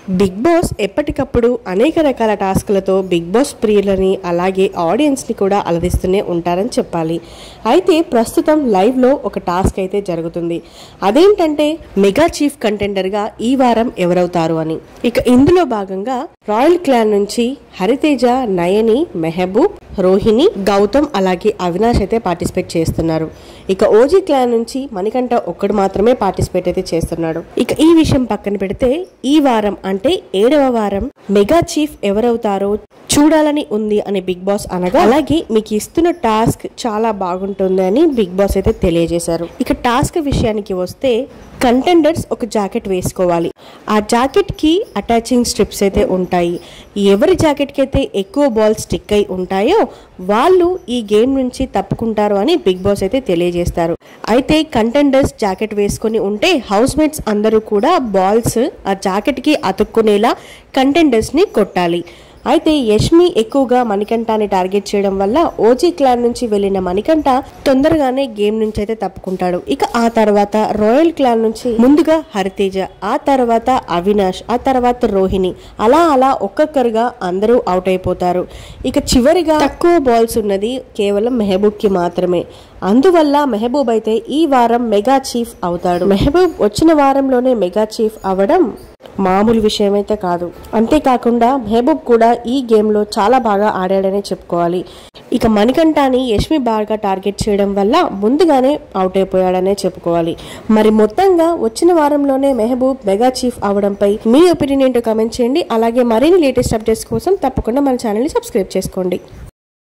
Big boss ఎప్పటికప్పుడు అనేక రకాల టాస్క్లతో బిగ్ బాస్ ప్రియులని అలాగే ఆడియన్స్ని కూడా అలరిస్తూనే ఉంటారని చెప్పాలి. అయితే ప్రస్తుతం లైవ్లో ఒక టాస్క్ అయితే జరుగుతుంది. అదేంటంటే మెగా చీఫ్ కంటెండర్గా ఈ వారం ఎవరవుతారు అని. ఇక ఇందులో భాగంగా రాయల్ క్లాన్ నుంచి హరితేజ, నయని, మెహబూబ్, రోహిణి, గౌతమ్ అలాగే అవినాష్ అయితే పార్టిసిపేట్ చేస్తున్నారు. ఇక ఓజీ క్లాన్ నుంచి మణికంఠ ఒక్కడు మాత్రమే పార్టిసిపేట్ అయితే చేస్తున్నాడు. ఇక ఈ విషయం పక్కన పెడితే ఈ వారం అంటే 7వ వారం మెగా చీఫ్ ఎవరవుతారో చూడాలని ఉంది అని బిగ్ బాస్ అనగా, అలాగే మీకు ఇస్తున్న టాస్క్ చాలా బాగుంటుంది అని బిగ్ బాస్ అయితే తెలియజేశారు. ఇక టాస్క్ విషయానికి వస్తే కంటెండర్స్ ఒక జాకెట్ వేసుకోవాలి. ఆ జాకెట్ కి అటాచింగ్ స్ట్రిప్స్ అయితే ఉంటాయి. ఎవరి జాకెట్ కి అయితే ఎక్కువ బాల్స్ స్టిక్ అయి ఉంటాయో వాళ్ళు ఈ గేమ్ నుంచి తప్పుకుంటారు అని బిగ్ బాస్ అయితే తెలియజేస్తారు. అయితే కంటెండర్స్ జాకెట్ వేసుకొని ఉంటే హౌస్ మేట్స్ అందరూ కూడా బాల్స్ ఆ జాకెట్ కి అతుక్కునేలా కంటెండర్స్ ని కొట్టాలి. అయితే యష్మి ఎక్కువగా మణికంఠని టార్గెట్ చేయడం వల్ల ఓజీ క్లాన్ నుంచి వెళ్ళిన మణికంఠ తొందరగానే గేమ్ నుంచి అయితే తప్పుకుంటాడు. ఇక ఆ తర్వాత రాయల్ క్లాన్ నుంచి ముందుగా హరితేజ, ఆ తర్వాత అవినాష్, ఆ తర్వాత రోహిణి, అలా అలా ఒక్కొక్కరుగా అందరూ అవుట్ అయిపోతారు. ఇక చివరిగా తక్కువ బాల్స్ ఉన్నది కేవలం మెహబూబ్ కి మాత్రమే. అందువల్ల మెహబూబ్ అయితే ఈ వారం మెగా చీఫ్ అవుతాడు. మెహబూబ్ వచ్చిన వారంలోనే మెగా చీఫ్ అవడం మామూలు విషయం అయితే కాదు. అంతేకాకుండా మెహబూబ్ కూడా ఈ గేమ్ లో చాలా బాగా ఆడాడనే చెప్పుకోవాలి. ఇక మణికంఠని యష్మి బాగా టార్గెట్ చేయడం వల్ల ముందుగానే అవుట్ అయిపోయాడనే చెప్పుకోవాలి. మరి మొత్తంగా వచ్చిన వారంలోనే మెహబూబ్ మెగా చీఫ్ అవడంపై మీ ఒపీనియన్ ఏంటో కామెంట్ చేయండి. అలాగే మరిన్ని లేటెస్ట్ అప్డేట్స్ కోసం తప్పకుండా మన ఛానల్ ని సబ్స్క్రైబ్ చేసుకోండి.